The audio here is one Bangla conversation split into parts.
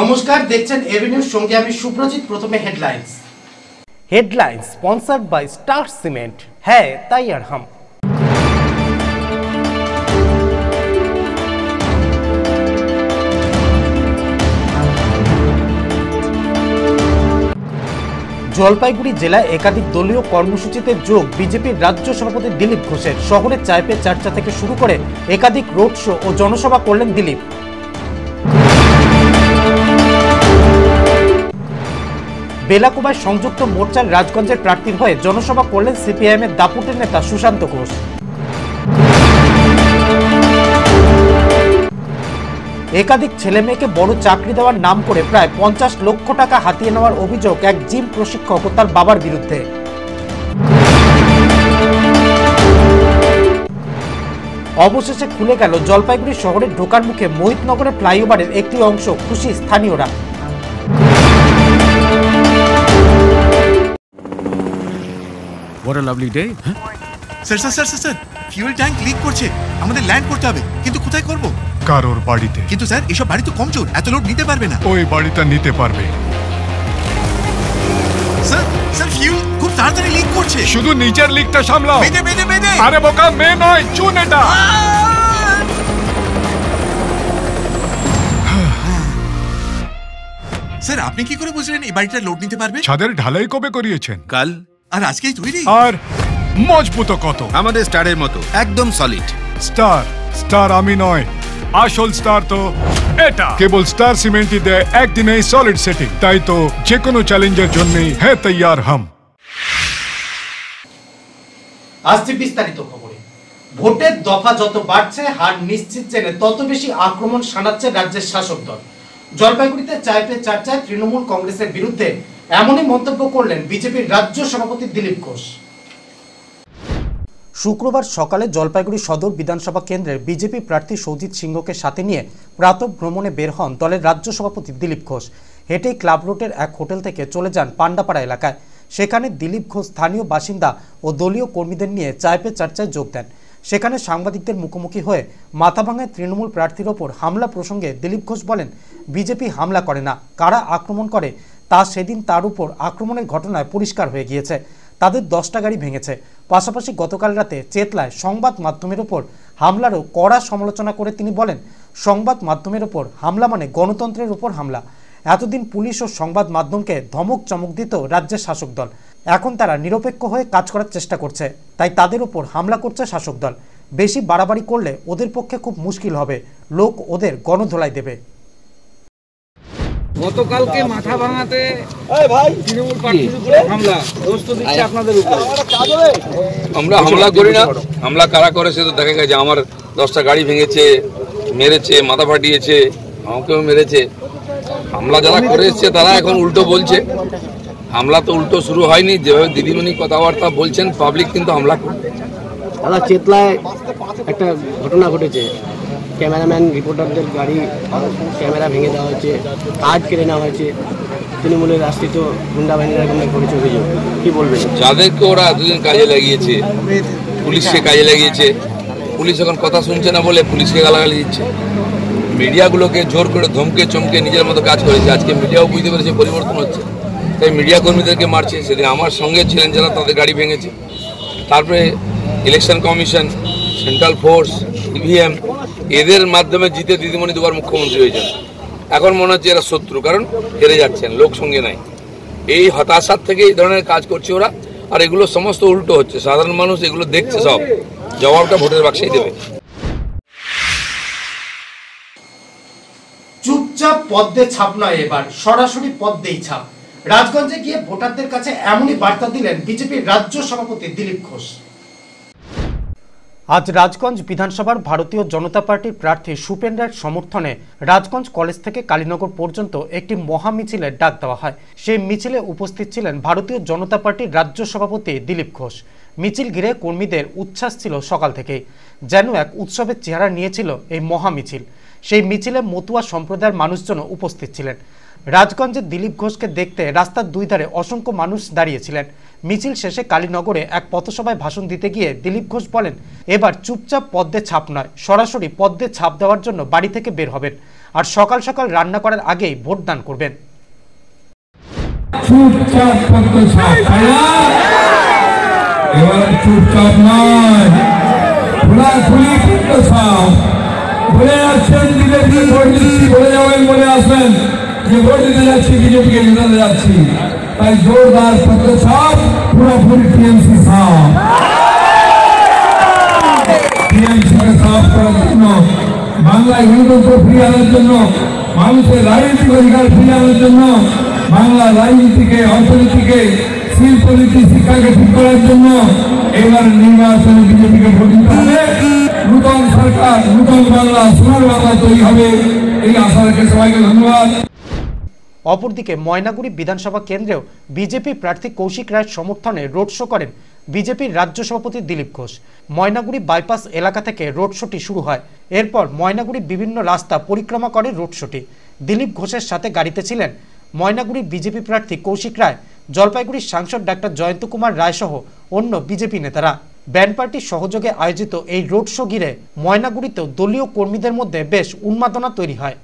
নমস্কার, দেখছেন এবি নিউজ, সঙ্গে আমি সুপ্রজিৎ। প্রথমে headlines sponsored by Star Cement. হ্যাঁ তাই আর হাম। জলপাইগুড়ি জেলায় একাধিক দলীয় কর্মসূচিতে যোগ বিজেপির রাজ্য সভাপতি দিলীপ ঘোষের। শহরের চায় পে চর্চা থেকে শুরু করে একাধিক রোড শো ও জনসভা করলেন দিলীপ। বেলাকুবায় সংযুক্ত মোর্চার রাজগঞ্জের প্রার্থীর হয়ে জনসভা করলেন সিপিআইএম এর দাপুটের নেতা সুশান্ত ঘোষ। একাধিক ছেলে মেয়েকে বড় চাকরি দেওয়ার নাম করে প্রায় 50 লক্ষ টাকা হাতিয়ে নেওয়ার অভিযোগ এক জিম প্রশিক্ষক ও তার বাবার বিরুদ্ধে। অবশেষে খুলে গেল জলপাইগুড়ি শহরের ঢোকার মুখে মোহিতনগরের ফ্লাইওভারের একটি অংশ। খুশি স্থানীয়রা। What a lovely day. Sir fuel tank leak করছে, আমাদের ল্যান্ড করতে হবে, কিন্তু কোথায় করব? কারোর বাড়িতে। কিন্তু স্যার এসব বাড়ি তো কমজোর, এত লোড নিতে পারবে না। ওই বাড়িটা নিতে পারবে। স্যার ফিউল খুব তাড়াতাড়ি লিক করছে। শুধু নিচের লিকটা সামলাও। বেঁধে আরে বোকা, মেয়ে নয়, চুন এটা। স্যার আপনি কি করে বুঝলেন এই বাড়িটা লোড নিতে পারবে? ছাদের ঢালাই কবে করিয়েছেন? কাল। আর আজকেই তৈরি? আর মজবুত কত? আমাদের স্টারের মতো একদম সলিড। স্টার আমি নয়, আসল স্টার তো এটা। কেবল স্টার সিমেন্টই দেয় একদিনে সলিড সেটিং। তাই তো যে কোনো চ্যালেঞ্জের জন্যই হ্যাঁ তৈয়ার হাম। আসছে বিস্তারিত খবরে। ভোটের দফা যত বাড়ছে, হার নিশ্চিত জেনে তত বেশি আক্রমণ শানাচ্ছে রাজ্যের শাসক দল। জলপাইগুড়িতে চায় পে চর্চায় তৃণমূল কংগ্রেসের বিরুদ্ধে এমনই মন্তব্য করলেন বিজেপির রাজ্য সভাপতি দিলীপ ঘোষ। শুক্রবার সকালে জলপাইগুড়ি সদর বিধানসভা কেন্দ্রের বিজেপি প্রার্থী সৌজিত সিংহকে সাথে নিয়ে প্রাতঃ ভ্রমণে বের হন দলের রাজ্য সভাপতি দিলীপ ঘোষ। হেঁটেই ক্লাব রোডের এক হোটেল থেকে চলে যান পান্ডাপাড়া এলাকায়। সেখানে দিলীপ ঘোষ স্থানীয় বাসিন্দা ও দলীয় কর্মীদের নিয়ে চায় পে চর্চায় যোগ দেন। সেখানে সাংবাদিকদের মুখোমুখি হয়ে মাথাভাঙায় তৃণমূল প্রার্থীর ওপর হামলা প্রসঙ্গে দিলীপ ঘোষ বলেন, বিজেপি হামলা করে না, কারা আক্রমণ করে তা সেদিন তার উপর আক্রমণের ঘটনায় পরিষ্কার হয়ে গিয়েছে। তাদের 10টা গাড়ি ভেঙেছে। পাশাপাশি গতকাল রাতে চেতলায় সংবাদ মাধ্যমের ওপর হামলারও কড়া সমালোচনা করে তিনি বলেন, সংবাদ মাধ্যমের ওপর হামলা মানে গণতন্ত্রের ওপর হামলা। এতদিন পুলিশ ও সংবাদ মাধ্যমকে ধমক চমক দিত রাজ্যের শাসক দল। এখন তারা নিরপেক্ষ হয়ে কাজ করার চেষ্টা করছে, তাই তাদের ওপর হামলা করছে শাসক দল। বেশি বাড়াবাড়ি করলে ওদের পক্ষে খুব মুশকিল হবে, লোক ওদের গণধোলাই দেবে। গতকালকে মাথা ভাঙাতে তৃণমূল প্রার্থীর উপরে হামলা, দোষ তো দিচ্ছে আপনাদের উপরে। আমরা হামলা করি না, হামলা কারা করে সে তো দেখা গেছে। আমার 10টা গাড়ি ভেঙেছে, মেরেছে, মাথা ফাটিয়েছে, আমাকেও মেরেছে। হামলা যারা করে এসছে তারা এখন উল্টো বলছে। হামলা তো উল্টো শুরু হয়নি, যেভাবে দিদিমণি কথাবার্তা বলছেন পাবলিক কিন্তু হামলা করবে। দাদা চেতলায় একটা ঘটনা ঘটেছে, ক্যামেরাম্যান রিপোর্টারদের গাড়ি ক্যামেরা ভেঙে দেওয়া হয়েছে, কার্ড কেড়ে নেওয়া হয়েছে। তৃণমূলের রাষ্ট্রীয় গুন্ডা বাহিনীর এরকম করেছে অভিযোগ, কি বলবেন? যাদেরকে ওরা এতদিন কাজে লাগিয়েছে, পুলিশকে কাজে লাগিয়েছে, পুলিশ এখন কথা শুনছে না বলে পুলিশকে গালাগালি দিচ্ছে। মিডিয়াগুলোকে জোর করে ধমকে চমকে নিজের মতো কাজ করেছে। আজকে মিডিয়াও বুঝতে পেরেছে পরিবর্তন হচ্ছে, তাই মিডিয়া কর্মীদেরকে মারছে। সেদিন আমার সঙ্গে ছিলেন যারা, তাদের গাড়ি ভেঙেছে। তারপরে election commission, central force, EVM, এদের মাধ্যমে জিতে দিদিমণি দুবার মুখ্যমন্ত্রী হয়েছেন। এখন মনে হচ্ছে এরা শত্রু, কারণ হেরে যাচ্ছেন, লোক সঙ্গে নাই। এই হতাশার থেকে এই ধরনের কাজ করছে ওরা। আর এগুলো সমস্ত উল্টো হচ্ছে, সাধারণ মানুষ এগুলো দেখছে, সব জবাবটা ভোটের বাক্সেই দেবে। চুপচাপ পদ্মে ছাপ নয়, এবার সরাসরি পদ্মেই ছাপ। রাজগঞ্জে গিয়ে ভোটারদের কাছে এমনই বার্তা দিলেন বিজেপির রাজ্য সভাপতি দিলীপ ঘোষ। আজ রাজগঞ্জ বিধানসভার ভারতীয় জনতা পার্টির প্রার্থী সুপেন রায়ের সমর্থনে রাজগঞ্জ কলেজ থেকে কালীনগর পর্যন্ত একটি মহা মিছিলের ডাক দেওয়া হয়। সেই মিছিলে উপস্থিত ছিলেন ভারতীয় জনতা পার্টির রাজ্য সভাপতি দিলীপ ঘোষ। মিছিল ঘিরে কর্মীদের উচ্ছ্বাস ছিল সকাল থেকেই, যেন এক উৎসবের চেহারা নিয়েছিল এই মহা মিছিল। সেই মিছিলে মতুয়া সম্প্রদায়ের মানুষজনও উপস্থিত ছিলেন। রাজগঞ্জে দিলীপ ঘোষকে দেখতে রাস্তার দুই ধারে অসংখ্য মানুষ দাঁড়িয়েছিলেন। মিছিল শেষে কালীনগরে এক পথসভায় ভাষণ দিতে গিয়ে দিলীপ ঘোষ বলেন, এবার চুপচাপ পদ্মে ছাপ নয়, সরাসরি পদ্মে ছাপ দেওয়ার জন্য বাড়ি থেকে বের হবেন। আর সকাল সকাল রান্না করার আগেই ভোটদান করবেন। চুপচাপ করতে এবার চুপচাপ নয়, খোলাখুলি করতে বলে যাচ্ছেন বিজেপি ভোট দিচ্ছি, বলে যাবেন, বলে আসবেন যে ভোট দিতে যাচ্ছি, বিজেপিকে জিতাতে যাচ্ছি। তাই জোরদার করতে পুরোপুরি টিএমসি সাফ, টিএমসিকে সাফ করার জন্য, বাংলায় গণতন্ত্র ফিরিয়ে আনার জন্য, মানুষের রাজনৈতিক অধিকার ফিরিয়ে আনার জন্য, বাংলার রাজনীতিকে, অর্থনীতিকে, শিল্পনীতি, শিক্ষাকে ঠিক করার জন্য এবার নির্বাচনে বিজেপিকে ভোট দিতে হবে। নূতন সরকার, নূতন বাংলা, সোনার বাংলা তৈরি হবে, এই আশা রেখে সবাইকে ধন্যবাদ। অপরদিকে ময়নাগুড়ি বিধানসভা কেন্দ্রেও বিজেপি প্রার্থী কৌশিক রায়ের সমর্থনে রোড শো করেন বিজেপির রাজ্য সভাপতি দিলীপ ঘোষ। ময়নাগুড়ি বাইপাস এলাকা থেকে রোড শোটি শুরু হয়। এরপর ময়নাগুড়ির বিভিন্ন রাস্তা পরিক্রমা করে রোড শোটি। দিলীপ ঘোষের সাথে গাড়িতে ছিলেন ময়নাগুড়ির বিজেপি প্রার্থী কৌশিক রায়, জলপাইগুড়ির সাংসদ ডাক্তার জয়ন্ত কুমার রায় সহ অন্য বিজেপি নেতারা। ব্যান্ড পার্টির সহযোগে আয়োজিত এই রোড শো ঘিরে ময়নাগুড়িতেও দলীয় কর্মীদের মধ্যে বেশ উন্মাদনা তৈরি হয়।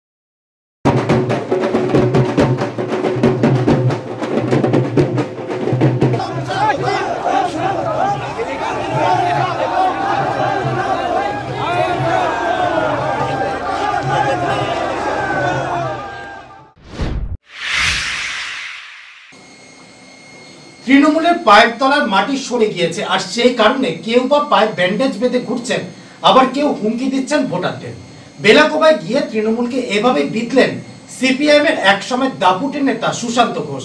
তৃণমূলের পায়ের তলার মাটি সরে গিয়েছে, আর সেই কারণে কেউ বা পায়ে ব্যান্ডেজ বেঁধে ঘুরছেন, আবার কেউ হুমকি দিচ্ছেন ভোটারদের। বেলাকোবায় গিয়ে তৃণমূলকে এভাবে বিঁধলেন সিপিআইএম এর একসময় দাপুটে নেতা সুশান্ত ঘোষ।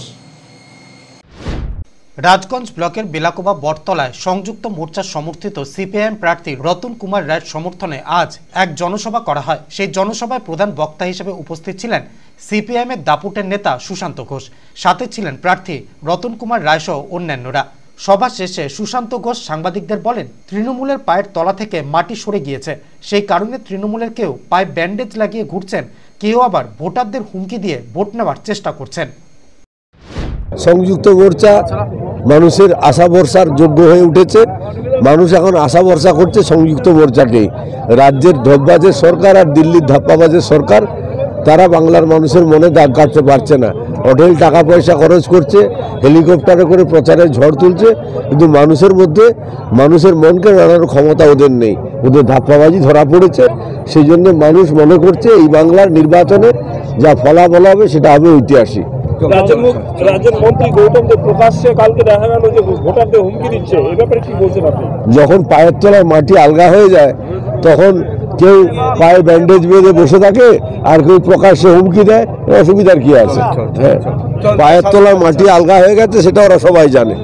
রাজগঞ্জ ব্লকের বেলাকোবা বটতলায় সংযুক্ত মোর্চা সমর্থিত সিপিআইএম প্রার্থী রতন কুমার রায়ের সমর্থনে আজ এক জনসভা করা হয়। সেই জনসভায় প্রধান বক্তা হিসেবে উপস্থিত ছিলেন সিপিআইএম এর দাপুটের নেতা সুশান্ত ঘোষ, সাথে ছিলেন প্রার্থী রতন কুমার রায় সহ অন্যান্যরা। সভা শেষে সুশান্ত ঘোষ সাংবাদিকদের বলেন, তৃণমূলের পায়ের তলা থেকে মাটি সরে গিয়েছে, সেই কারণে তৃণমূলের কেউ পায়ে ব্যান্ডেজ লাগিয়ে ঘুরছেন, কেউ আবার ভোটারদের হুমকি দিয়ে ভোট নেওয়ার চেষ্টা করছেন। সংযুক্ত মোর্চা মানুষের আশা ভরসার যোগ্য হয়ে উঠেছে। মানুষ এখন আশা ভরসা করছে সংযুক্ত মোর্চাকে। রাজ্যের ধোপবাজের সরকার আর দিল্লির ধাপ্পাবাজের সরকার, তারা বাংলার মানুষের মনে দাগ কাটতে পারছে না। হোটেল টাকা পয়সা খরচ করছে, হেলিকপ্টারে করে প্রচারের ঝড় তুলছে, কিন্তু মানুষের মধ্যে মানুষের মনকে নাড়ানোর ক্ষমতা ওদের নেই। ওদের ধাপ্পাবাজি ধরা পড়েছে। সেই জন্য মানুষ মনে করছে এই বাংলার নির্বাচনে যা ফলাফল হবে সেটা হবে ঐতিহাসিক। রাজ্যের মন্ত্রী গৌতম দেব প্রকাশ্যে কালকে দেখা গেল যে ভোটারদের হুমকি দিচ্ছে, এই ব্যাপারে কি বলছেন আপনি? যখন পায়ের তলায় মাটি আলগা হয়ে যায় তখন কেউ পায়ে ব্যান্ডেজ বেঁধে বসে থাকে আর কেউ প্রকাশ্যে হুমকি দেয়, অসুবিধার কি আছে? পায়ের তলায় মাটি আলগা হয়ে গেছে সেটা ওরা সবাই জানে।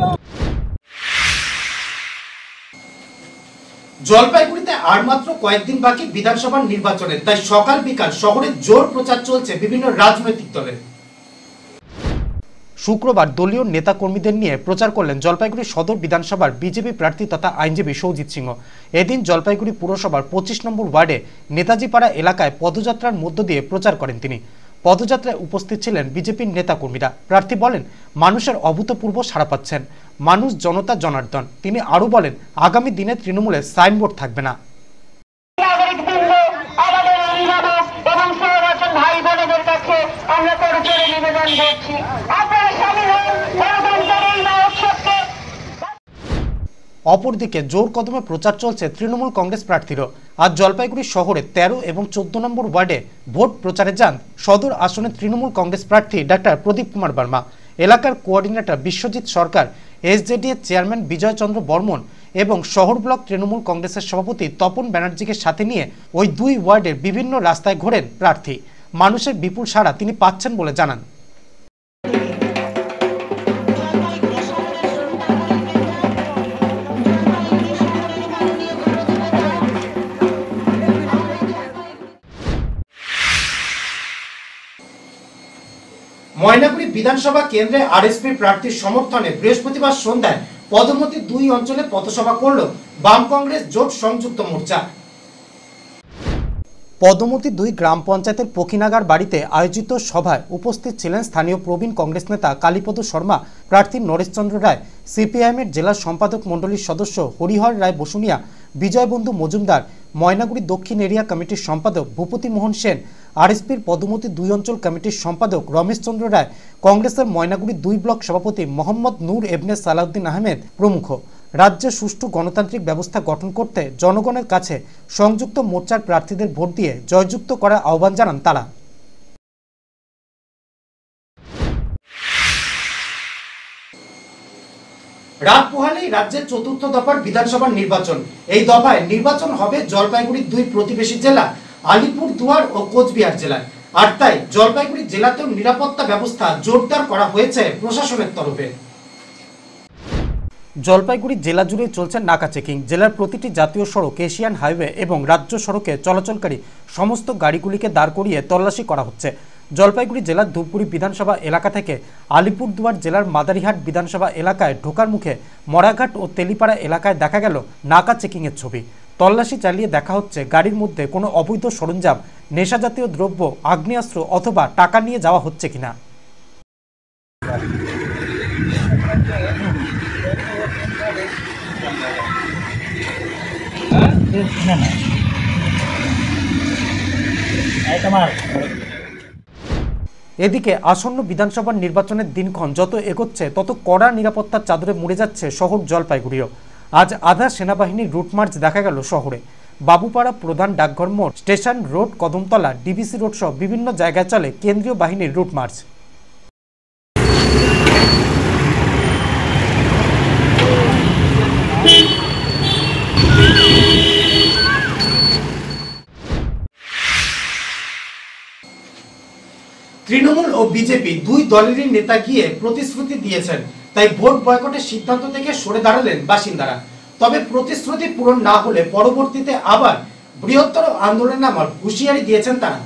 জলপাইগুড়িতে আর মাত্র কয়েকদিন বাকি বিধানসভার নির্বাচনের, তাই সকাল বিকাল শহরে জোর প্রচার চলছে বিভিন্ন রাজনৈতিক দলের। শুক্রবার দলীয় নেতাকর্মীদের নিয়ে প্রচার করলেন জলপাইগুড়ি সদর বিধানসভার বিজেপি প্রার্থী তথা আইনজীবী সৌজিত সিংহ। এদিন জলপাইগুড়ি পুরসভার 25 নম্বর ওয়ার্ডে নেতাজিপাড়া এলাকায় পদযাত্রার মধ্য দিয়ে প্রচার করেন তিনি। পদযাত্রায় উপস্থিত ছিলেন বিজেপির নেতাকর্মীরা। প্রার্থী বলেন, মানুষের অভূতপূর্ব সাড়া পাচ্ছেন, মানুষ জনতা জনার্দন। তিনি আরও বলেন, আগামী দিনে তৃণমূলের সাইনবোর্ড থাকবে না। অপরদিকে জোর কদমে প্রচার চলছে তৃণমূল কংগ্রেস প্রার্থীরও। আজ জলপাইগুড়ি শহরে 13 এবং 14 নম্বর ওয়ার্ডে ভোট প্রচারে যান সদর আসনের তৃণমূল কংগ্রেস প্রার্থী ডাক্তার প্রদীপ কুমার বর্মা, এলাকার কোঅর্ডিনেটর বিশ্বজিৎ সরকার, এসজেডি এর চেয়ারম্যান বিজয় চন্দ্র বর্মন এবং শহর ব্লক তৃণমূল কংগ্রেসের সভাপতি তপন ব্যানার্জিকে সাথে নিয়ে ওই দুই ওয়ার্ডের বিভিন্ন রাস্তায় ঘোরেন প্রার্থী। মানুষের বিপুল সাড়া তিনি পাচ্ছেন বলে জানান। ময়নাগুড়ি বিধানসভা কেন্দ্রে আরএসপি প্রার্থীর সমর্থনে বৃহস্পতিবার সন্ধ্যায় পদমতি 2 অঞ্চলে পথসভা করল বাম কংগ্রেস জোট সংযুক্ত মোর্চা। পদমতি 2 গ্রাম পঞ্চায়েতের পকিনাগার বাড়িতে আয়োজিত সভায় উপস্থিত ছিলেন স্থানীয় প্রবীণ কংগ্রেস নেতা কালীপদ শর্মা, প্রার্থী নরেশচন্দ্র রায়, সিপিআইএম এর জেলা সম্পাদক মণ্ডলীর সদস্য হরিহর রায় বসুনিয়া, বিজয়বন্ধু মজুমদার, ময়নাগুড়ি দক্ষিণ এরিয়া কমিটির সম্পাদক ভূপতি মোহন সেন, আরএসপির পদমতি 2 অঞ্চল কমিটির সম্পাদক রমেশ চন্দ্র রায়, কংগ্রেসের ময়নাগুড়ি 2 ব্লক সভাপতি মোহাম্মদ নূর এবনে সালাউদ্দিন আহমেদ প্রমুখ রাজ্যে সুষ্ঠু গণতান্ত্রিক ব্যবস্থা গঠন করতে জনগণের কাছে সংযুক্ত মোর্চার প্রার্থীদের ভোট দিয়ে জয়যুক্ত করার আহ্বান জানান তারা। রাত পোহালেই রাজ্যের চতুর্থ দফার বিধানসভার নির্বাচন। এই দফায় নির্বাচন হবে জলপাইগুড়ির 2 প্রতিবেশী জেলা আলিপুরদুয়ার ও কোচবিহার জেলায়। আর তাই জলপাইগুড়ি জেলাতেও নিরাপত্তা ব্যবস্থা জোরদার করা হয়েছে প্রশাসনের তরফে। জলপাইগুড়ি জেলা জুড়ে চলছে নাকা চেকিং। জেলার প্রতিটি জাতীয় সড়ক, এশিয়ান হাইওয়ে এবং রাজ্য সড়কে চলাচলকারী সমস্ত গাড়িগুলিকে দাঁড় করিয়ে তল্লাশি করা হচ্ছে। জলপাইগুড়ি জেলার ধূপগুড়ি বিধানসভা এলাকা থেকে আলিপুরদুয়ার জেলার মাদারিহাট বিধানসভা এলাকায় ঢোকার মুখে মরাঘাট ও তেলিপাড়া এলাকায় দেখা গেল নাকা চেকিংয়ের ছবি। তল্লাশি চালিয়ে দেখা হচ্ছে গাড়ির মধ্যে কোনো অবৈধ সরঞ্জাম, নেশাজাতীয় দ্রব্য, আগ্নেয়াস্ত্র অথবা টাকা নিয়ে যাওয়া হচ্ছে কিনা। এদিকে আসন্ন বিধানসভার নির্বাচনের দিনক্ষণ যত এগোচ্ছে তত কড়া নিরাপত্তার চাদরে মুড়ে যাচ্ছে শহর জলপাইগুড়িও। আজ আধা সেনাবাহিনীর রুট মার্চ দেখা গেল শহরে। বাবুপাড়া প্রধান ডাকঘর মোড়, station road, Kadamtala, DBC road সহ বিভিন্ন জায়গায় চলে কেন্দ্রীয় বাহিনীর রুট মার্চ। তৃণমূল ও বিজেপি 2 দলেরই নেতা গিয়ে প্রতিশ্রুতি দিয়েছেন, তাই ভোট বয়কটের সিদ্ধান্ত থেকে সরে দাঁড়ালেন বাসিন্দারা। তবে প্রতিশ্রুতি পূরণ না হলে পরবর্তীতে আবার বৃহত্তর আন্দোলনে নামার হুঁশিয়ারি দিয়েছেন তারা।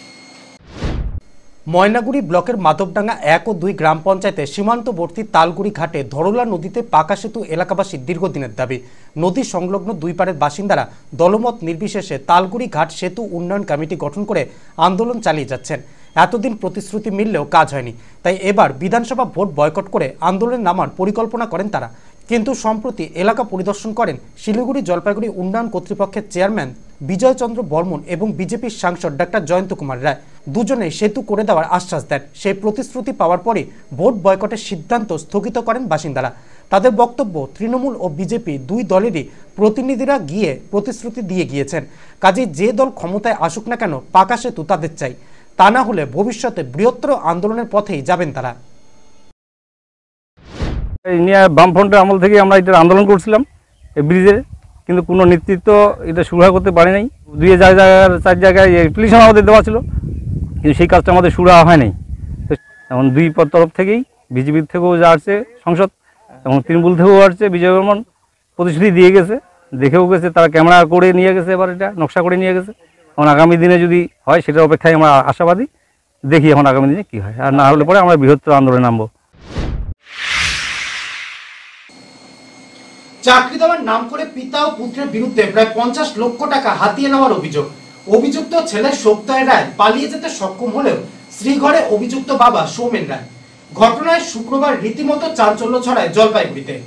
ময়নাগুড়ি ব্লকের মাধবডাঙ্গা 1 ও 2 গ্রাম পঞ্চায়েতে সীমান্তবর্তী তালগুড়ি ঘাটে ধরলা নদীতে পাকা সেতু এলাকাবাসীর দীর্ঘদিনের দাবি। নদী সংলগ্ন 2 পাড়ের বাসিন্দারা দলমত নির্বিশেষে তালগুড়ি ঘাট সেতু উন্নয়ন কমিটি গঠন করে আন্দোলন চালিয়ে যাচ্ছেন। এতদিন প্রতিশ্রুতি মিললেও কাজ হয়নি, তাই এবার বিধানসভা ভোট বয়কট করে আন্দোলনে নামার পরিকল্পনা করেন তারা। কিন্তু সম্প্রতি এলাকা পরিদর্শন করেন শিলিগুড়ি জলপাইগুড়ি উন্নয়ন কর্তৃপক্ষের চেয়ারম্যান বিজয় চন্দ্র বর্মন এবং বিজেপির সাংসদ ডাক্তার জয়ন্ত কুমার রায়। দুজনেই সেতু করে দেওয়ার আশ্বাস দেন। সেই প্রতিশ্রুতি পাওয়ার পরে ভোট বয়কটের সিদ্ধান্ত স্থগিত করেন বাসিন্দারা। তাদের বক্তব্য, তৃণমূল ও বিজেপি 2 দলেরই প্রতিনিধিরা গিয়ে প্রতিশ্রুতি দিয়ে গিয়েছেন, কাজেই যে দল ক্ষমতায় আসুক না কেন পাকা সেতু তাদের চাই, তা না হলে ভবিষ্যতে বৃহত্তর আন্দোলনের পথেই যাবেন তারা। এই নিয়ে বামফ্রন্টের আমল থেকে আমরা এটা আন্দোলন করছিলাম এই ব্রিজে, কিন্তু কোনো নেতৃত্ব এটা সুরাহা করতে পারে নাই। 2-4 জায়গায় অ্যাপ্লিকেশন আমাদের দেওয়া ছিল, কিন্তু সেই কাজটা আমাদের সুরাহা হয় নাই। এখন 2 তরফ থেকেই, বিজেপির থেকেও যা আসছে সংসদ এবং তৃণমূল থেকেও আসছে, বিজয় বর্মন প্রতিশ্রুতি দিয়ে গেছে, দেখেও গেছে, তারা ক্যামেরা করে নিয়ে গেছে, এবার এটা নকশা করে নিয়ে গেছে। এখন আগামী দিনে যদি হয় সেটার অপেক্ষায় আমরা আশাবাদী, দেখি এখন আগামী দিনে কি হয়। আর না হলে পরে আমরা বৃহত্তর আন্দোলনে নামবো। চাকরি দেওয়ার নাম করে পিতা ও পুত্রের বিরুদ্ধে প্রায় 50 লক্ষ টাকা হাতিয়ে নেওয়ার অভিযোগ। অভিযুক্ত ছেলে সৌক্তয় রায় পালিয়ে যেতে সক্ষম হলেও শ্রীঘরে অভিযুক্ত বাবা সৌমেন রায়। ঘটনায় শুক্রবার রীতিমতো চাঞ্চল্য ছড়ায় জলপাইগুড়িতে।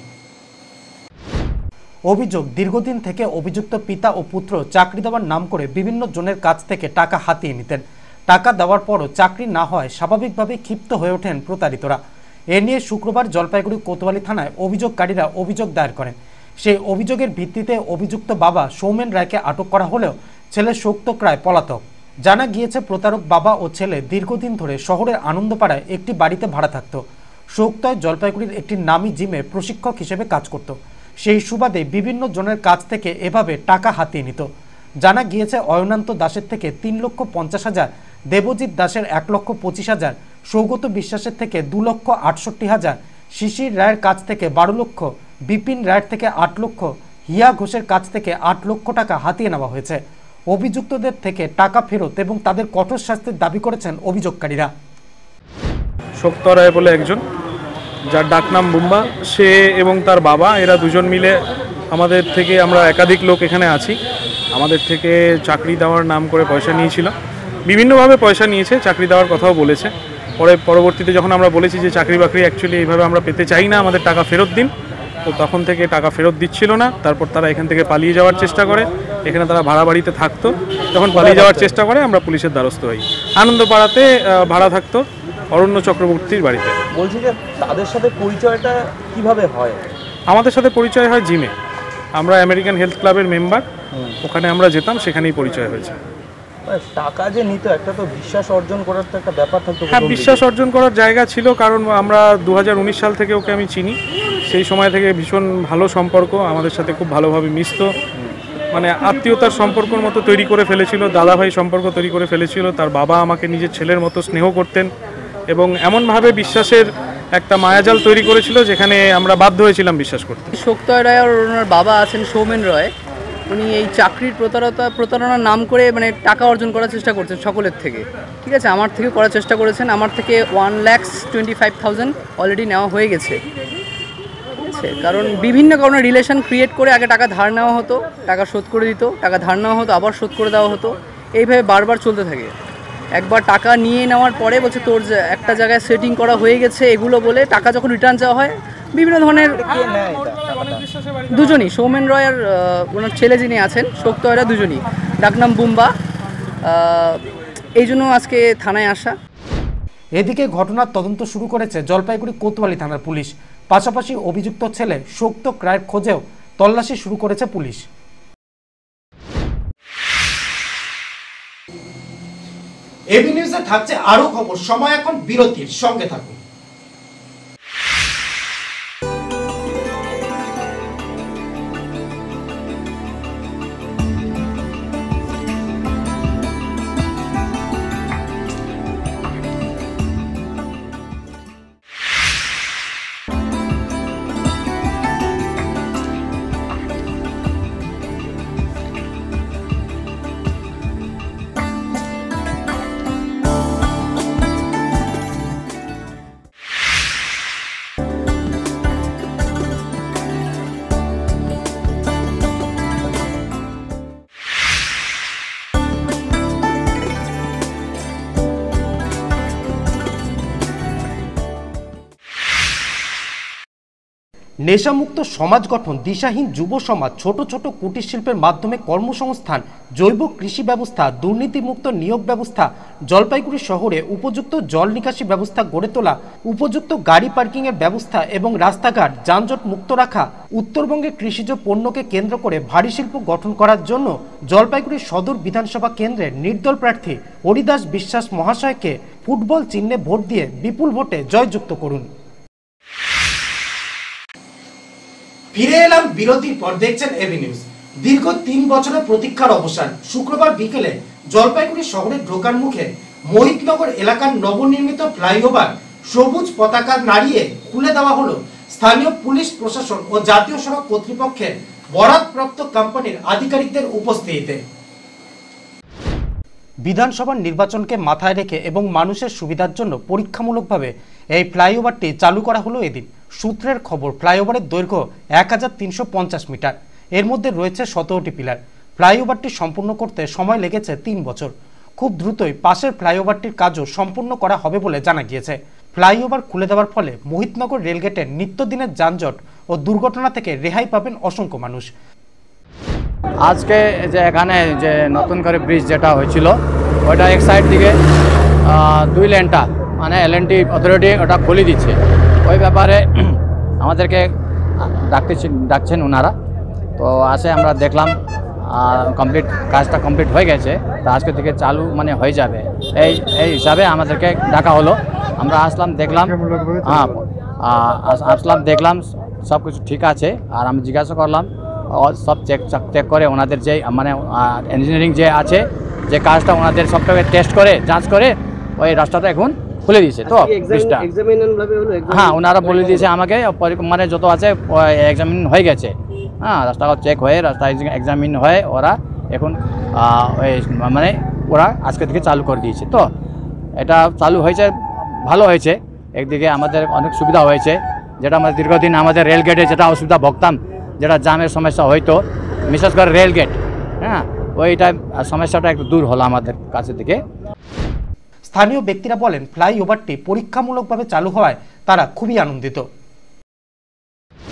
অভিযোগ, দীর্ঘদিন থেকে অভিযুক্ত পিতা ও পুত্র চাকরি দেওয়ার নাম করে বিভিন্ন জনের কাছ থেকে টাকা হাতিয়ে নিতেন। টাকা দেওয়ার পরও চাকরি না হয় স্বাভাবিকভাবে ক্ষিপ্ত হয়ে ওঠেন প্রতারিতরা। এ নিয়ে শুক্রবার জলপাইগুড়ি কোতোয়ালি থানায় অভিযোগকারীরা অভিযোগ দায়ের করেন। সেই অভিযোগের ভিত্তিতে অভিযুক্ত বাবা সৌমেন রায়কে আটক করা হলেও ছেলে সৌক্তক রায় পলাতক। জানা গিয়েছে প্রতারক বাবা ও ছেলে দীর্ঘদিন ধরে শহরের আনন্দপাড়ায় একটি বাড়িতে ভাড়া থাকত। সৌক্তয় জলপাইগুড়ির একটি নামী জিমে প্রশিক্ষক হিসেবে কাজ করত। সেই সুবাদে বিভিন্ন জনের কাছ থেকে এভাবে টাকা হাতিয়ে নিত। জানা গিয়েছে অয়নান্ত দাসের থেকে 3,50,000, দেবজিৎ দাসের 1,25,000, সৌগত বিশ্বাসের থেকে 2,68,000, শিশির রায়ের কাছ থেকে 12 লক্ষ, বিপিন রায়ের থেকে 8 লক্ষ, হিয়া ঘোষের কাছ থেকে 8 লক্ষ টাকা হাতিয়ে নেওয়া হয়েছে। অভিযুক্তদের থেকে টাকা ফেরত এবং তাদের কঠোর শাস্তির দাবি করেছেন অভিযোগকারীরা। সৌক্ত রায় বলে একজন, যার ডাকনাম বুম্বা, সে এবং তার বাবা, এরা দুজন মিলে আমাদের থেকে, আমরা একাধিক লোক এখানে আছি, আমাদের থেকে চাকরি দেওয়ার নাম করে পয়সা নিয়েছিল। বিভিন্নভাবে পয়সা নিয়েছে, চাকরি দেওয়ার কথাও বলেছে। পরবর্তীতে যখন আমরা বলেছি যে চাকরি বাকরি অ্যাকচুয়ালি এইভাবে আমরা পেতে চাই না, আমাদের টাকা ফেরত দিন, তো তখন থেকে টাকা ফেরত দিচ্ছিল না। তারপর তারা এখান থেকে পালিয়ে যাওয়ার চেষ্টা করে। এখানে তারা ভাড়া বাড়িতে থাকতো, যখন পালিয়ে যাওয়ার চেষ্টা করে আমরা পুলিশের দ্বারস্থ হই। আনন্দপাড়াতে ভাড়া থাকতো অরণ্য চক্রবর্তীর বাড়িতে। বলছি যে তাদের সাথে পরিচয়টা কিভাবে হয়? আমাদের সাথে পরিচয় হয় জিমে। আমরা আমেরিকান হেলথ ক্লাবের মেম্বার, ওখানে আমরা যেতাম, সেখানেই পরিচয় হয়েছে। টাকা যে নিত, একটা তো বিশ্বাস অর্জন করার তো একটা ব্যাপার থাকতো। হ্যাঁ, বিশ্বাস অর্জন করার জায়গা ছিল, কারণ আমরা 2019 সাল থেকে ওকে আমি চিনি। সেই সময় থেকে ভীষণ ভালো সম্পর্ক, আমাদের সাথে খুব ভালোভাবে মিশতো, মানে আত্মীয়তার সম্পর্কের মতো তৈরি করে ফেলেছিল, দাদাভাই সম্পর্ক তৈরি করে ফেলেছিল। তার বাবা আমাকে নিজের ছেলের মতো স্নেহ করতেন এবং এমনভাবে বিশ্বাসের একটা মায়াজাল তৈরি করেছিল যেখানে আমরা বাধ্য হয়েছিলাম বিশ্বাস করতে। শোক্তয় রায় আর ওনার বাবা আছেন সৌমেন রয়, উনি এই চাকরির প্রতারণার নাম করে মানে টাকা অর্জন করার চেষ্টা করছেন সকলের থেকে। ঠিক আছে, আমার থেকে করার চেষ্টা করেছেন। আমার থেকে 1,25,000 অলরেডি নেওয়া হয়ে গেছে। ঠিক আছে, কারণ বিভিন্ন কারণে রিলেশন ক্রিয়েট করে আগে টাকা ধার নেওয়া হতো, টাকা শোধ করে দিত, টাকা ধার নেওয়া হতো, আবার শোধ করে দেওয়া হতো, এইভাবে বারবার চলতে থাকে। একবার টাকা নিয়ে নেওয়ার পরে বলছে তোর একটা জায়গায় সেটিং করা হয়ে গেছে, এগুলো বলে টাকা যখন রিটার্ন চাওয়া হয় বিভিন্ন ধরনের দুজনই, সৌমেন রয় আর ওনার ছেলে যিনি আছেন শোক্তয়রা, দুজনই ডাকনাম বুম্বা। এই জন্য আজকে থানায় আসা। এদিকে ঘটনার তদন্ত শুরু করেছে জলপাইগুড়ি কোতোয়ালি থানার পুলিশ। পাশাপাশি অভিযুক্ত ছেলে শোক্ত রায়ের খোঁজেও তল্লাশি শুরু করেছে পুলিশ। এবি নিউজে থাকছে আরো খবর, সময় এখন বিরতির, সঙ্গে থাকুন। নেশামুক্ত সমাজ গঠন, দিশাহীন যুব সমাজ, ছোট ছোট কুটির শিল্পের মাধ্যমে কর্মসংস্থান, জৈব কৃষি ব্যবস্থা, দুর্নীতিমুক্ত নিয়োগ ব্যবস্থা, জলপাইগুড়ি শহরে উপযুক্ত জল নিকাশি ব্যবস্থা গড়ে তোলা, উপযুক্ত গাড়ি পার্কিংয়ের ব্যবস্থা এবং রাস্তাঘাট যানজট মুক্ত রাখা, উত্তরবঙ্গে কৃষিজ পণ্যকে কেন্দ্র করে ভারী শিল্প গঠন করার জন্য জলপাইগুড়ি সদর বিধানসভা কেন্দ্রের নির্দল প্রার্থী হরিদাস বিশ্বাস মহাশয়কে ফুটবল চিহ্নে ভোট দিয়ে বিপুল ভোটে জয়যুক্ত করুন। ফিরে এলাম বিরতির পর, দেখছেন এবি নিউজ। দীর্ঘ 3 বছরের প্রতীক্ষার অবসান। শুক্রবার বিকেলে জলপাইগুড়ি শহরে ঢোকার মুখে মোহিতনগর এলাকার নবনির্মিত ফ্লাইওভার সবুজ পতাকা নাড়িয়ে খুলে দেওয়া হলো স্থানীয় পুলিশ প্রশাসন ও জাতীয় সড়ক কর্তৃপক্ষের বরাদপ্রাপ্ত কোম্পানির আধিকারিকদের উপস্থিতিতে। বিধানসভার নির্বাচনকে মাথায় রেখে এবং মানুষের সুবিধার জন্য পরীক্ষামূলকভাবে এই ফ্লাইওভারটি চালু করা হলো এদিন। সূত্রের খবর, ফ্লাইওভারের দৈর্ঘ্য 1350 মিটার, এর মধ্যে রয়েছে 17টি পিলার। ফ্লাইওভারটি সম্পূর্ণ করতে সময় লেগেছে 3 বছর। খুব দ্রুতই পাশের ফ্লাইওভারটির কাজও সম্পূর্ণ করা হবে বলে জানা গিয়েছে। ফ্লাইওভার খুলে দেওয়ার ফলে মোহিতনগর রেলগেটের নিত্যদিনের যানজট ও দুর্ঘটনা থেকে রেহাই পাবেন অসংখ্য মানুষ। আজকে যে এখানে যে নতুন করে ব্রিজ যেটা হয়েছিল ওটা এক সাইড দিকে 2 লেনটা মানে এলএনটি অথরিটি ওটা খুলে দিচ্ছে। ওই ব্যাপারে আমাদেরকে ডাকছেন ওনারা, তো আসে আমরা দেখলাম কাজটা কমপ্লিট হয়ে গেছে, তো আজকে থেকে চালু মানে হয়ে যাবে এই হিসাবে আমাদেরকে ডাকা হলো। আমরা আসলাম, দেখলাম, দেখলাম সব কিছু ঠিক আছে। আর আমি জিজ্ঞাসা করলাম, সব চেক করে ওনাদের যে মানে ইঞ্জিনিয়ারিং যে আছে যে কাজটা ওনাদের সবটাকে টেস্ট করে যাঁচ করে ওই রাস্তাটা এখন খুলে দিয়েছে। তো হ্যাঁ, ওনারা বলে দিয়েছে আমাকে মানে যত আছে এক্সামিন হয়ে গেছে। হ্যাঁ, রাস্তাটা চেক হয়ে রাস্তা এক্সামিন হয়ে ওরা এখন মানে ওরা আজকে থেকে চালু করে দিয়েছে। তো এটা চালু হয়েছে, ভালো হয়েছে। একদিকে আমাদের অনেক সুবিধা হয়েছে, যেটা আমাদের দীর্ঘদিন আমাদের রেলগেটে যেটা অসুবিধা ভোগতাম, যেটা জামের সমস্যা হয়তো বিশেষ করে রেলগেট, হ্যাঁ ওইটা সমস্যাটা একটু দূর হলো আমাদের কাছে থেকে। স্থানীয় ব্যক্তিরা বলেন, ফ্লাইওভারটি পরীক্ষামূলকভাবে চালু হওয়ায় তারা খুবই আনন্দিত।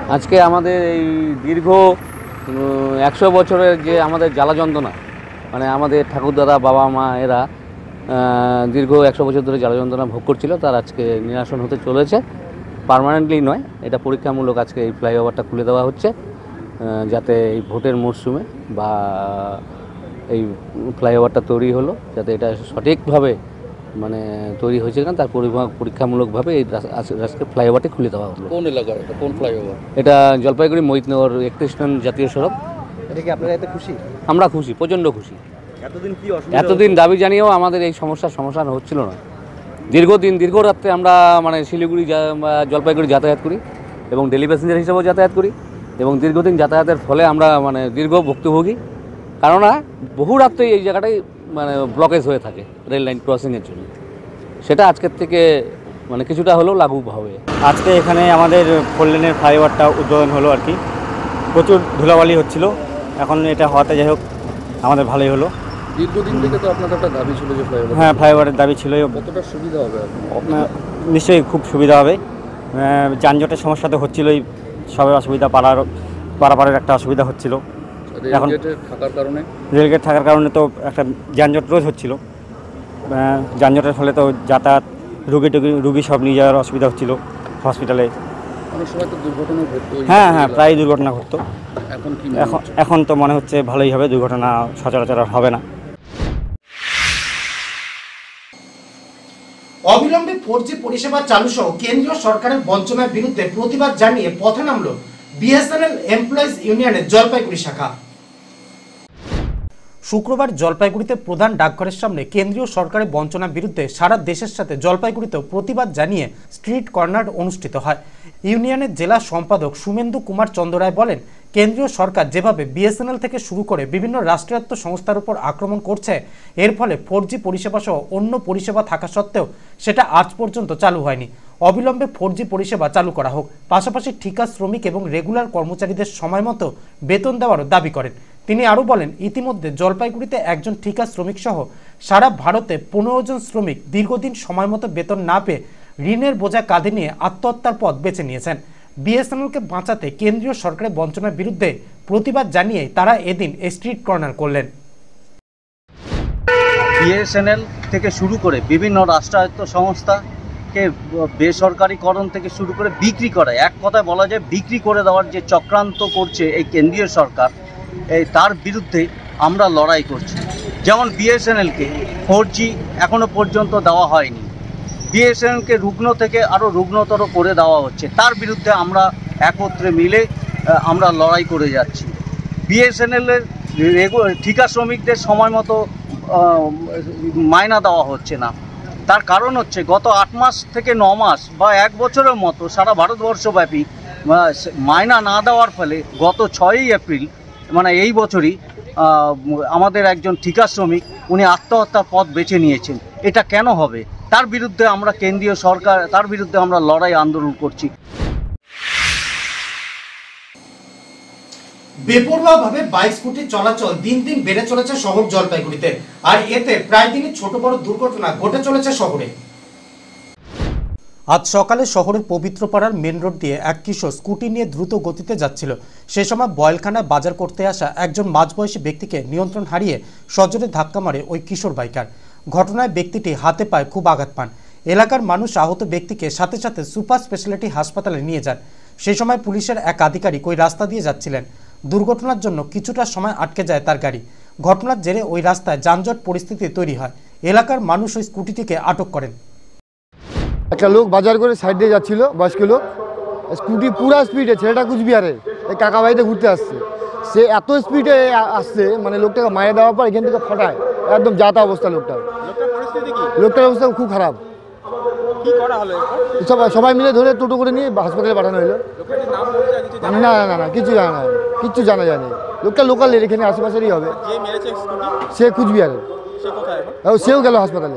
আজকে আমাদের এই দীর্ঘ 100 বছরের যে আমাদের জ্বালা যন্ত্রণা, মানে আমাদের ঠাকুরদাদা বাবা মা এরা দীর্ঘ 100 বছর ধরে জ্বালা যন্ত্রণা ভোগ করছিল, তার আজকে নিরসন হতে চলেছে। পার্মানেন্টলি নয়, এটা পরীক্ষামূলক আজকে এই ফ্লাইওভারটা খুলে দেওয়া হচ্ছে, যাতে এই ভোটের মরশুমে বা এই ফ্লাইওভারটা তৈরি হলো যাতে এটা সঠিকভাবে মানে তৈরি হয়েছে কিনা তার পরীক্ষামূলকভাবে এই আজকে ফ্লাইওভারটি খুলে দেওয়া হলো। কোন এলাকার এটা, কোন ফ্লাইওভার? এটা জলপাইগুড়ি মহিতনগর 31 নং জাতীয় সড়ক। এটা কি আপনারা এতে খুশি? আমরা খুশি, প্রচণ্ড খুশি। এতদিন কি অসুবিধা? এতদিন দাবি জানিয়েও আমাদের এই সমাধান হচ্ছিল না। দীর্ঘ রাত্রে আমরা মানে শিলিগুড়ি জলপাইগুড়ি যাতায়াত করি এবং ডেলি প্যাসেঞ্জার হিসেবেও যাতায়াত করি, এবং দীর্ঘদিন যাতায়াতের ফলে আমরা মানে দীর্ঘ ভুক্তভোগী, কেননা বহু রাত্রে এই জায়গাটাই মানে ব্লকেজ হয়ে থাকে রেল লাইন ক্রসিংয়ের জন্য। সেটা আজকের থেকে মানে কিছুটা হলেও লাগু হবে। আজকে এখানে আমাদের 4 লেনের ফ্লাইওভারটা উদ্বোধন হলো আর কি। প্রচুর ধুলাবালি হচ্ছিল, এখন এটা হওয়াতে যাই হোক আমাদের ভালোই হলো। দীর্ঘদিন থেকে তো আপনাদের একটা দাবি ছিল যে ফ্লাইওভার। হ্যাঁ, ফ্লাইওভারের দাবি ছিল। কতটা সুবিধা হবে? নিশ্চয়ই খুব সুবিধা হবে। যানজটের সমস্যা তো হচ্ছিলই, সবের অসুবিধা, পারাপারের একটা অসুবিধা হচ্ছিল। এখন রেলগেট থাকার কারণে তো একটা যানজট রোজ হচ্ছিল। যানজটের ফলে তো যাতায়াত, রুগী সব নিয়ে যাওয়ার অসুবিধা হচ্ছিল হসপিটালে। অনেক সময় তো দুর্ঘটনা ঘটতো। হ্যাঁ, প্রায় দুর্ঘটনা ঘটতো। এখন তো মনে হচ্ছে ভালোই হবে, দুর্ঘটনা সচরাচর হবে না। অবিলম্বে 4G পরিষেবা চালু সহ কেন্দ্রীয় সরকারের বঞ্চনার বিরুদ্ধে প্রতিবাদ জানিয়ে পথে নামল বিএসএনএল এমপ্লয়িজ ইউনিয়নের জলপাইগুড়ি শাখা। শুক্রবার জলপাইগুড়িতে প্রধান ডাকঘরের সামনে কেন্দ্রীয় সরকারের বঞ্চনার বিরুদ্ধে সারা দেশের সাথে জলপাইগুড়িতেও প্রতিবাদ জানিয়ে স্ট্রিট কর্নার অনুষ্ঠিত হয়। ইউনিয়নের জেলা সম্পাদক সুমেন্দু কুমার চন্দ্র রায় বলেন, কেন্দ্রীয় সরকার যেভাবে বিএসএনএল থেকে শুরু করে বিভিন্ন রাষ্ট্রায়ত্ত সংস্থার উপর আক্রমণ করছে, এর ফলে 4G পরিষেবা সহ অন্য পরিষেবা থাকা সত্ত্বেও সেটা আজ পর্যন্ত চালু হয়নি। অবিলম্বে 4G পরিষেবা চালু করা হোক, পাশাপাশি ঠিকা শ্রমিক এবং রেগুলার কর্মচারীদের সময় মতো বেতন দেওয়ারও দাবি করেন। তিনি আরও বলেন, ইতিমধ্যে জলপাইগুড়িতে একজন ঠিকা শ্রমিক সহ সারা ভারতে 15 জন শ্রমিক দীর্ঘদিন সময় মতো বেতন না পেয়ে ঋণের বোঝা কাঁধে নিয়ে আত্মহত্যার পথ বেছে নিয়েছেন। বিএসএনএলকে বাঁচাতে কেন্দ্রীয় সরকারের বঞ্চনার বিরুদ্ধে প্রতিবাদ জানিয়ে তারা এদিন স্ট্রিট কর্নার করলেন। বিএসএনএল থেকে শুরু করে বিভিন্ন রাষ্ট্রায়ত্ত সংস্থাকে বেসরকারিকরণ থেকে শুরু করে বিক্রি করা, এক কথায় বলা যায় বিক্রি করে দেওয়ার যে চক্রান্ত করছে এই কেন্দ্রীয় সরকার, তার বিরুদ্ধে আমরা লড়াই করছি। যেমন বিএসএনএলকে 4G এখনো পর্যন্ত দেওয়া হয়নি, বিএসএনএলকে রুগ্ন থেকে আরও রুগ্নতর করে দেওয়া হচ্ছে, তার বিরুদ্ধে আমরা একত্রে মিলে আমরা লড়াই করে যাচ্ছি। বিএসএনএলের ঠিকা শ্রমিকদের সময় মতো মাইনা দেওয়া হচ্ছে না, তার কারণ হচ্ছে গত 8 মাস থেকে 9 মাস বা 1 বছরের মতো সারা ভারতবর্ষব্যাপী মাইনা না দেওয়ার ফলে গত 6ই এপ্রিল মানে এই বছরই আমাদের একজন ঠিকা শ্রমিক উনি আত্মহত্যার পথ বেছে নিয়েছেন। এটা কেন হবে? তার বিরুদ্ধে আমরা কেন্দ্রীয় সরকার, তার বিরুদ্ধে আমরা লড়াই আন্দোলন করছি। বেপরোয়াভাবে বাইক স্কুটি চলাচল দিন দিন বেড়ে চলেছে শহর জলপাইগুড়িতে, আর এতে প্রায় দিনই ছোট বড় দুর্ঘটনা ঘটে চলেছে শহরে। আজ সকালে শহরের পবিত্রপাড়ার মেন রোড দিয়ে এক কিশোর স্কুটি নিয়ে দ্রুত গতিতে যাচ্ছিল। সে সময় বয়েলখানায় বাজার করতে আসা একজন মাঝবয়সী ব্যক্তিকে নিয়ন্ত্রণ হারিয়ে সজোরে ধাক্কা মারে ওই কিশোর বাইকার। ঘটনায় ব্যক্তিটি হাতে পায়ে খুব আঘাত পান। এলাকার মানুষ আহত ব্যক্তিকে সাথে সাথে সুপার স্পেশালিটি হাসপাতালে নিয়ে যান। সেই সময় পুলিশের এক আধিকারিক ওই রাস্তা দিয়ে যাচ্ছিলেন। দুর্ঘটনার জন্য কিছুটা সময় আটকে যায় তার গাড়ি। ঘটনার জেরে ওই রাস্তায় যানজট পরিস্থিতি তৈরি হয়। এলাকার মানুষ ওই স্কুটিটিকে আটক করেন। একটা লোক বাজার করে সাইড দিয়ে যাচ্ছিল, বয়স্ক লোক, স্কুটি পুরো স্পিডে, ছেলেটা কুচবিহারের এই কাকা বাড়িতে ঘুরতে আসছে, সে এত স্পিডে আসছে মানে লোকটাকে মায়ে দেওয়ার পর এখান থেকে ফটায়, একদম যাতা অবস্থা লোকটার। লোকটার অবস্থা খুব খারাপ। সবাই মিলে ধরে টোটো করে নিয়ে হাসপাতালে পাঠানো হলো। না না না কিচ্ছু জানা যায়নি। লোকটা লোকাল এখানে আশেপাশেরই হবে। সে কুচবিহারের, সেও গেল হাসপাতালে।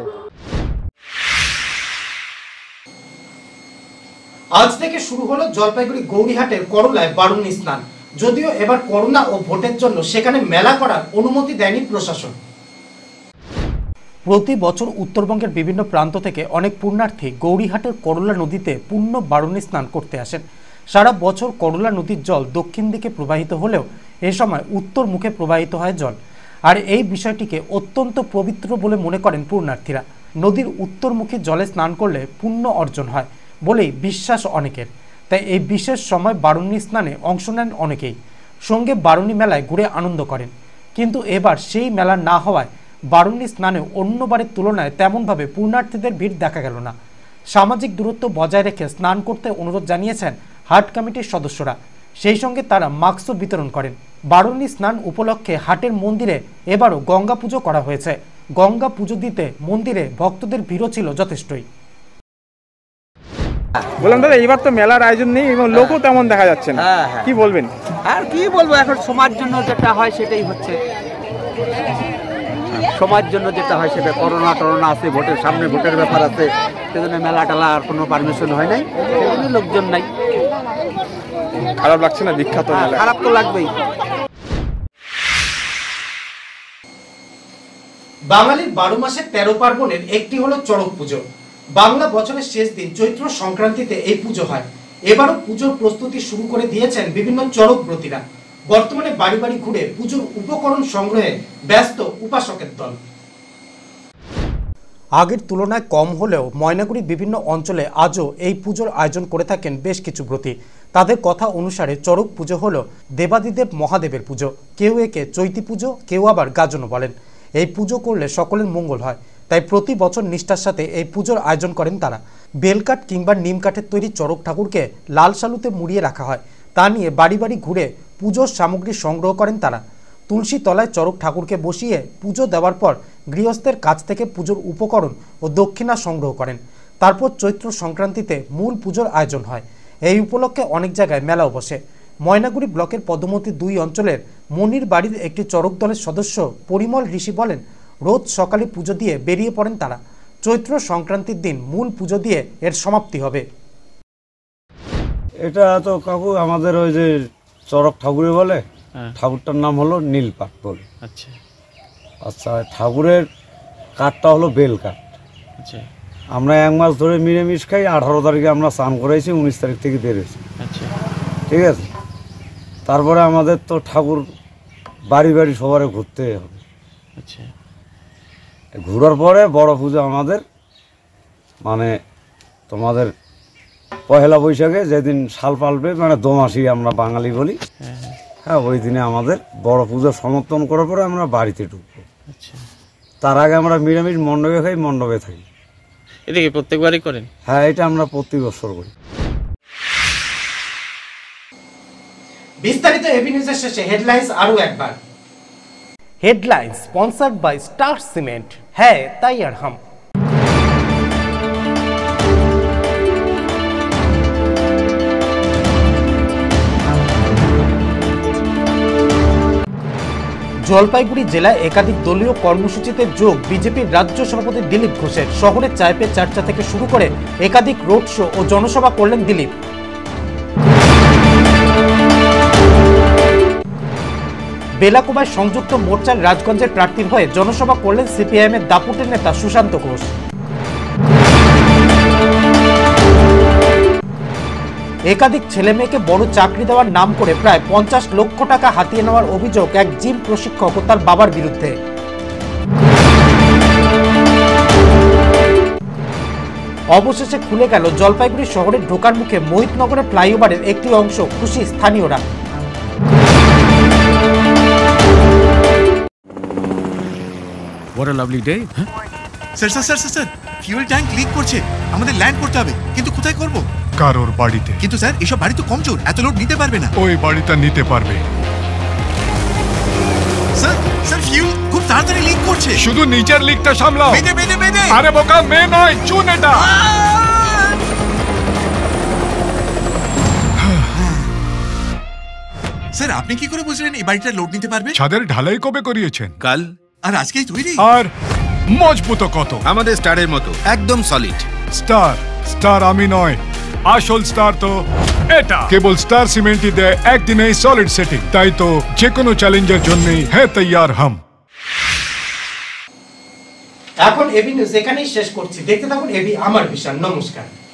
আজ থেকে শুরু হলো জলপাইগুড়ি গৌরীহাটের করলায় বারুণী স্নান। যদিও এবার করোনা ও ভোটের জন্য সেখানে মেলা করার অনুমতি দেয়নি প্রশাসন। প্রতি বছর উত্তরবঙ্গের বিভিন্ন প্রান্ত থেকে অনেক পুণ্যার্থী গৌরীহাটের করলা নদীতে পূর্ণ বারুণী স্নান করতে আসেন। সারা বছর করলা নদীর জল দক্ষিণ দিকে প্রবাহিত হলেও এ সময় উত্তর মুখে প্রবাহিত হয় জল। আর এই বিষয়টিকে অত্যন্ত পবিত্র বলে মনে করেন পূর্ণার্থীরা। নদীর উত্তরমুখী জলে স্নান করলে পুণ্য অর্জন হয় বলেই বিশ্বাস অনেকের। তাই এই বিশেষ সময় বারুণী স্নানে অংশ নেন অনেকেই, সঙ্গে বারুণী মেলায় ঘুরে আনন্দ করেন। কিন্তু এবার সেই মেলা না হওয়ায় বারুণী স্নানে অন্যবারের তুলনায় তেমনভাবে পূর্ণার্থীদের ভিড় দেখা গেল না। সামাজিক দূরত্ব বজায় রেখে স্নান করতে অনুরোধ জানিয়েছেন হাট কমিটির সদস্যরা। সেই সঙ্গে তারা মাস্কও বিতরণ করেন। বারুণী স্নান উপলক্ষে হাটের মন্দিরে এবারও গঙ্গা পুজো করা হয়েছে। গঙ্গা পুজো দিতে মন্দিরে ভক্তদের ভিড়ও ছিল যথেষ্টই। বললাম দাদা, এবার তো মেলার আয়োজন নেই এবং লোকও তেমন দেখা যাচ্ছে না, কি বলবেন? আর কি বলবো, এখন সমাজ জন্য যেটা হয় সেটাই হচ্ছে। সমাজ জন্য যেটা হয় সেটা, করোনা টরোনা আছে, ভোটের সামনে ভোটের ব্যাপার আছে, সেজন্য মেলা টালা আর কোনো পারমিশন হয় নাই, সেজন্য লোকজন নাই। খারাপ লাগছে না? বিখ্যাত মেলা, খারাপ তো লাগবেই। বাঙালির 12 মাসের 13 পার্বণের একটি হলো চড়ক পুজো। বাংলা বছরের শেষ দিন চৈত্র সংক্রান্তিতে এই পুজো হয়। এবারও পুজোর প্রস্তুতি শুরু করে দিয়েছেন বিভিন্ন চড়ক ব্রতীরা। বর্তমানে বাড়ি বাড়ি ঘুরে পুজোর উপকরণ সংগ্রহে ব্যস্ত উপাসকের দল। আগের তুলনায় কম হলেও ময়নাগুড়ির বিভিন্ন অঞ্চলে আজও এই পুজোর আয়োজন করে থাকেন বেশ কিছু ব্রতী। তাদের কথা অনুসারে চড়ক পুজো হলো দেবাদিদেব মহাদেবের পুজো। কেউ একে চৈতি পুজো, কেউ আবার গাজনও বলেন। এই পুজো করলে সকলের মঙ্গল হয়, তাই প্রতি বছর নিষ্ঠার সাথে এই পুজোর আয়োজন করেন তারা। বেলকাঠ কিংবা নিম কাঠের তৈরি চড়ক ঠাকুরকে লাল শালুতে মুড়িয়ে রাখা হয়। তা নিয়ে বাড়ি বাড়ি ঘুরে পুজোর সামগ্রী সংগ্রহ করেন তারা। তুলসী তলায় চড়ক ঠাকুরকে বসিয়ে পুজো দেওয়ার পর গৃহস্থের কাছ থেকে পুজোর উপকরণ ও দক্ষিণা সংগ্রহ করেন। তারপর চৈত্র সংক্রান্তিতে মূল পুজোর আয়োজন হয়। এই উপলক্ষে অনেক জায়গায় মেলাও বসে। ময়নাগুড়ি ব্লকের পদমতি 2 অঞ্চলের মনির বাড়ির একটি চড়ক দলের সদস্য পরিমল ঋষি বলেন, রোজ সকালে পুজো দিয়ে বেরিয়ে পড়েন তারা। চৈত্র সংক্রান্তির দিন মূল পুজো দিয়ে এর সমাপ্তি হবে। এটা তো কাকু আমাদের ওই যে চড়ক ঠাকুরে বলে, ঠাকুরটার নাম হলো নীলপাট বলে। আচ্ছা আচ্ছা, ঠাকুরের কাঠটা হলো বেল কাঠ। আচ্ছা, আমরা 1 মাস ধরে নিরামিষ খাই। 18 তারিখে আমরা স্নান করাইছি, 19 তারিখ থেকে বেরিয়েছি। আচ্ছা, ঠিক আছে। তারপরে আমাদের তো ঠাকুর বাড়ি বাড়ি সবার ঘুরতে হবে। আচ্ছা, ঘোরার পরে বড় পুজো আমাদের, মানে তোমাদের পহেলা বৈশাখে যেদিন শাল পালবে, মানে দোমাসি আমরা বাঙালি বলি। হ্যাঁ, ওই দিনে আমাদের বড় পুজো সমর্পণ করার পরে আমরা বাড়িতে ঢুকবো। তার আগে আমরা নিরামিষ মণ্ডপে খাই, মণ্ডপে থাকি। এটা কি প্রত্যেকবারই করেন? হ্যাঁ, এটা আমরা প্রতি বছর করি। বিস্তারিত এবি নিউজের শেষে হেডলাইন্স আরো একবার। Headlines sponsored by Star Cement. হ্যাঁ তাই আর হাম। জলপাইগুড়ি জেলায় একাধিক দলীয় কর্মসূচিতে যোগ বিজেপির রাজ্য সভাপতি দিলীপ ঘোষের। শহরের চায় পে চর্চা থেকে শুরু করে একাধিক রোড শো ও জনসভা করলেন দিলীপ। বেলাকোবায় সংযুক্ত মোর্চার রাজগঞ্জের প্রার্থীর হয়ে জনসভা করলেন সিপিআইএমের দাপুটের নেতা সুশান্ত ঘোষ। একাধিক ছেলে মেয়েকে বড় চাকরি দেওয়ার নাম করে প্রায় 50 লক্ষ টাকা হাতিয়ে নেওয়ার অভিযোগ এক জিম প্রশিক্ষক ও তার বাবার বিরুদ্ধে। অবশেষে খুলে গেল জলপাইগুড়ি শহরের ঢোকার মুখে মোহিতনগরের ফ্লাইওভারের একটি অংশ। খুশি স্থানীয়রা। What a lovely day. Sir sir sir sir fuel tank leak করছে, আমাদের ল্যান্ড করতে হবে, কিন্তু কোথায় করব? কারোর বাড়িতে। কিন্তু স্যার এসব বাড়ি তো কমজোর, এত লোড নিতে পারবে না। ওই বাড়িটা নিতে পারবে। স্যার স্যার ফিউল খুব তাড়াতাড়ি লিক করছে। শুধু নিচের লিকটা সামলাও। বেঁধে বেঁধে বেঁধে। আরে বোকা মেয়ে নয়, চুন এটা। স্যার আপনি কি করে বুঝলেন এই বাড়িটা লোড নিতে পারবে? ছাদের ঢালাই কবে করিয়েছেন? কাল। আর আজকেই তৈরি? আর মজবুত কত? আমাদের স্টারের মতো একদম সলিড। স্টার, স্টার আমি নয়, আসল স্টার তো এটা। কেবল স্টার সিমেন্টই দেয় একদিনেই সলিড সেটিং। তাই তো যে কোনো চ্যালেঞ্জের জন্যই হ্যাঁ তৈয়ার হাম। এখন এবি নিউজ এখানেই শেষ করছি। দেখতে থাকুন এবি আমার বিশাল। নমস্কার।